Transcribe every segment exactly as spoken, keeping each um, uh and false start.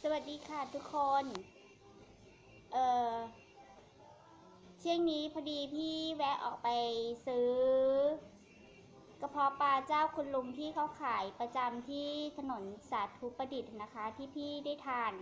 สวัสดีค่ะทุกคนเอ่อเที่ยงนี้พอดีพี่แวะออกไปซื้อกระเพาะปลาเจ้าคุณลุงที่เขาขายประจำที่ถนนสาธุประดิษฐ์นะคะที่พี่ได้ทาน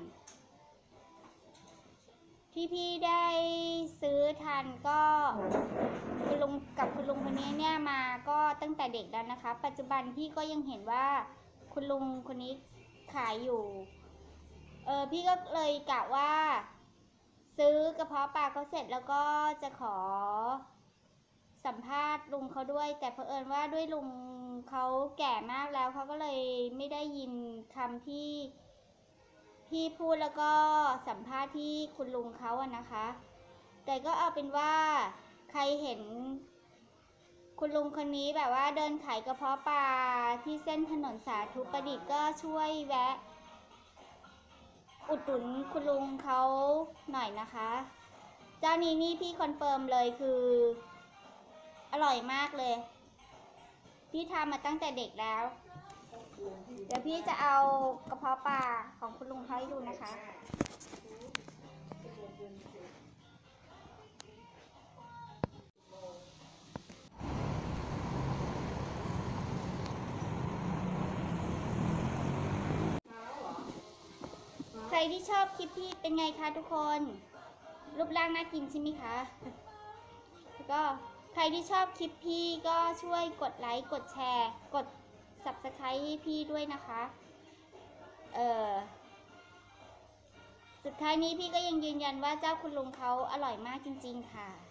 ที่พี่ได้ซื้อทานก็คุณลุงกับคุณลุงคนนี้เนี่ยมาก็ตั้งแต่เด็กแล้วนะคะปัจจุบันพี่ก็ยังเห็นว่าคุณลุงคนนี้ขายอยู่เออพี่ก็เลยกะว่าซื้อกระเพาะปลาเขาเสร็จแล้วก็จะขอสัมภาษณ์ลุงเขาด้วยแต่เผอิญว่าด้วยลุงเขาแก่มากแล้วเขาก็เลยไม่ได้ยินคำที่พี่พูดแล้วก็สัมภาษณ์ที่คุณลุงเขาอะนะคะแต่ก็เอาเป็นว่าใครเห็นคุณลุงคนนี้แบบว่าเดินขายกระเพาะปลาที่เส้นถนนสาธุประดิษฐ์ก็ช่วยแวะอุดหนุนคุณลุงเขาหน่อยนะคะเจ้านี้นี่พี่คอนเฟิร์มเลยคืออร่อยมากเลยพี่ทำมาตั้งแต่เด็กแล้วเดี๋ยวพี่จะเอากระเพาะปลาของคุณลุงเขาให้ดูนะคะใครที่ชอบคลิปพี่เป็นไงคะทุกคนรูปร่างน่ากินใช่ไหมคะแล้วก็ใครที่ชอบคลิปพี่ก็ช่วยกดไลค์กดแชร์กด ซับสไครบ์ ให้พี่ด้วยนะคะเออสุดท้ายนี้พี่ก็ยังยืนยันว่าเจ้าคุณลุงเขาอร่อยมากจริงๆค่ะ